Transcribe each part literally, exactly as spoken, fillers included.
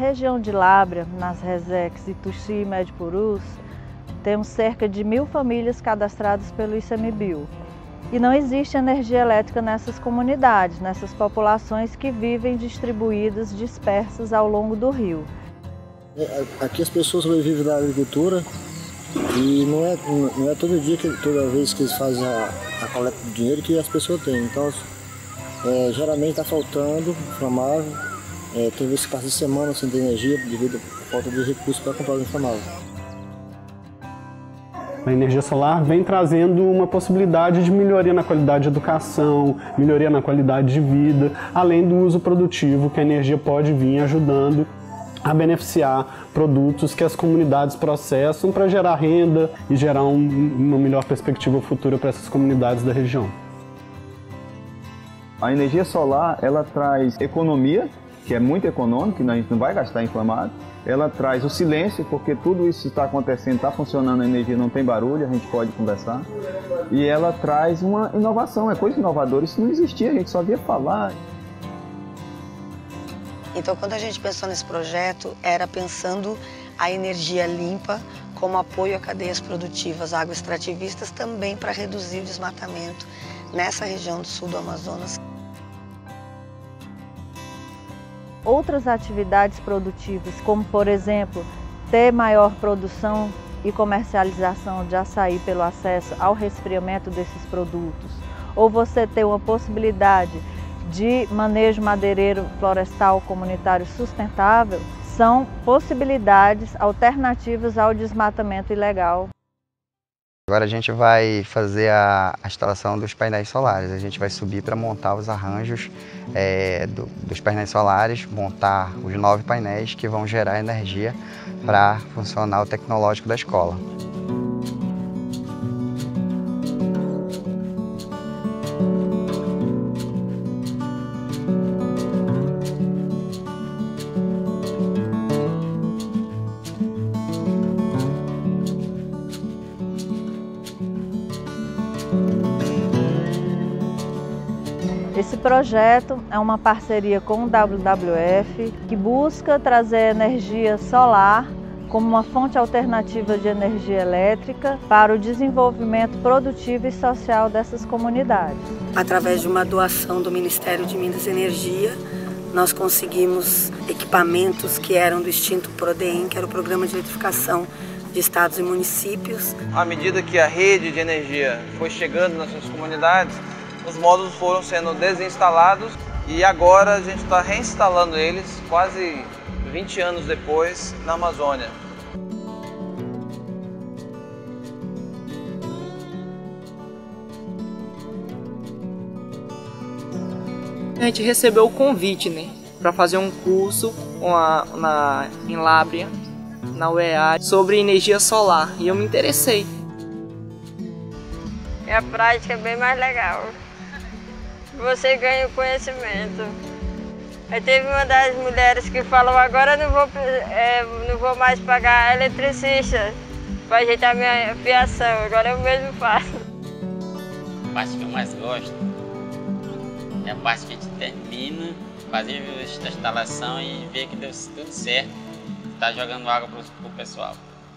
região de Lábrea, nas Reseques, Ituxi e Médio Purus, temos cerca de mil famílias cadastradas pelo ICMBio. E não existe energia elétrica nessas comunidades, nessas populações que vivem distribuídas, dispersas ao longo do rio. Aqui as pessoas sobrevivem da agricultura e não é, não é todo dia, que, toda vez que eles fazem a, a coleta de dinheiro que as pessoas têm. Então, é, geralmente está faltando inflamável, é, tem vezes que passa semana sem ter energia devido à falta de recursos para comprar o inflamável. A energia solar vem trazendo uma possibilidade de melhoria na qualidade de educação, melhoria na qualidade de vida, além do uso produtivo que a energia pode vir ajudando a beneficiar produtos que as comunidades processam para gerar renda e gerar um, uma melhor perspectiva futura para essas comunidades da região. A energia solar, ela traz economia, que é muito econômica, que a gente não vai gastar inflamado. Ela traz o silêncio, porque tudo isso está acontecendo, está funcionando, a energia não tem barulho, a gente pode conversar. E ela traz uma inovação, é coisa inovadora, isso não existia, a gente só via falar. Então, quando a gente pensou nesse projeto, era pensando a energia limpa como apoio a cadeias produtivas agroextrativistas, também para reduzir o desmatamento nessa região do sul do Amazonas. Outras atividades produtivas, como por exemplo, ter maior produção e comercialização de açaí pelo acesso ao resfriamento desses produtos, ou você ter uma possibilidade de manejo madeireiro florestal comunitário sustentável, são possibilidades alternativas ao desmatamento ilegal. Agora a gente vai fazer a, a instalação dos painéis solares. A gente vai subir para montar os arranjos é, do, dos painéis solares, montar os nove painéis que vão gerar energia para funcionar o tecnológico da escola. Esse projeto é uma parceria com o W W F que busca trazer energia solar como uma fonte alternativa de energia elétrica para o desenvolvimento produtivo e social dessas comunidades. Através de uma doação do Ministério de Minas e Energia, nós conseguimos equipamentos que eram do extinto PRODEM, que era o Programa de Eletrificação de Estados e Municípios. À medida que a rede de energia foi chegando nas suas comunidades, os módulos foram sendo desinstalados e agora a gente está reinstalando eles quase vinte anos depois na Amazônia. A gente recebeu o convite, né, para fazer um curso uma, na, em Lábrea, na U E A, sobre energia solar e eu me interessei. E a prática é bem mais legal. Você ganha o conhecimento. Aí teve uma das mulheres que falou, agora não vou, é, não vou mais pagar eletricista para ajeitar minha fiação, agora eu mesmo faço. A parte que eu mais gosto é a parte que a gente termina, fazer a instalação e ver que deu tudo certo, tá jogando água para o pessoal.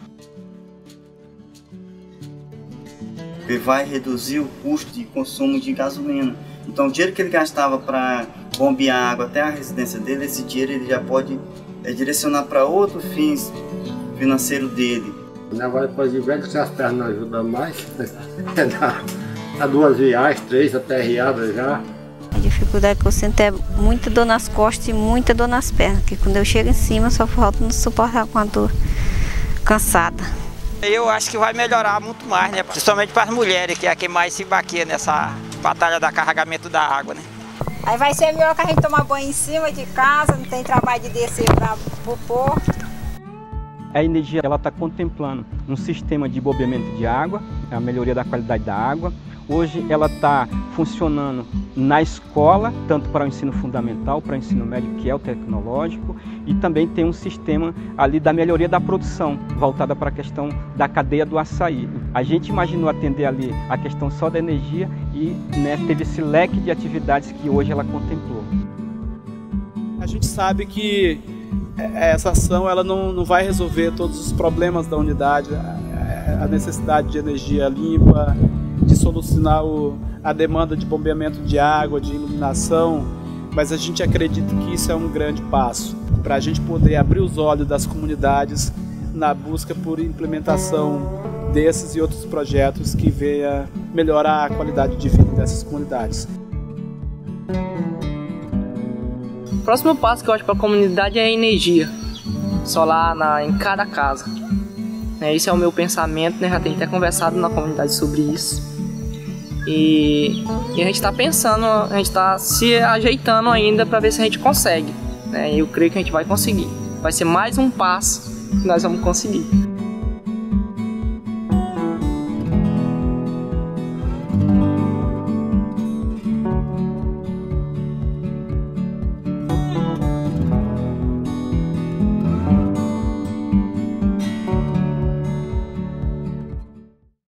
Ele vai reduzir o custo de consumo de gasolina. Então o dinheiro que ele gastava para bombear água até a residência dele, esse dinheiro ele já pode é, direcionar para outros fins financeiros dele. O negócio depois de velho, se as pernas não ajudam mais, é dar, dar duas viagens, três até riada já. A dificuldade que eu sinto é muita dor nas costas e muita dor nas pernas, que quando eu chego em cima só falta não suportar com a dor cansada. Eu acho que vai melhorar muito mais, né? Principalmente para as mulheres, que é quem mais se baqueia nessa batalha da carregamento da água, né? Aí vai ser melhor que a gente tomar banho em cima de casa, não tem trabalho de descer para o porto. A energia ela está contemplando um sistema de bombeamento de água, a melhoria da qualidade da água. Hoje ela está funcionando na escola, tanto para o ensino fundamental, para o ensino médio, que é o tecnológico, e também tem um sistema ali da melhoria da produção, voltada para a questão da cadeia do açaí. A gente imaginou atender ali a questão só da energia e né, teve esse leque de atividades que hoje ela contemplou. A gente sabe que essa ação ela não, não vai resolver todos os problemas da unidade, a necessidade de energia limpa, de solucionar o, a demanda de bombeamento de água, de iluminação, mas a gente acredita que isso é um grande passo para a gente poder abrir os olhos das comunidades na busca por implementação desses e outros projetos que venha melhorar a qualidade de vida dessas comunidades. O próximo passo que eu acho para a comunidade é a energia solar na, em cada casa. É, esse é o meu pensamento, né? Já tenho até conversado na comunidade sobre isso. E, e a gente está pensando, a gente está se ajeitando ainda para ver se a gente consegue. Né? Eu creio que a gente vai conseguir. Vai ser mais um passo que nós vamos conseguir.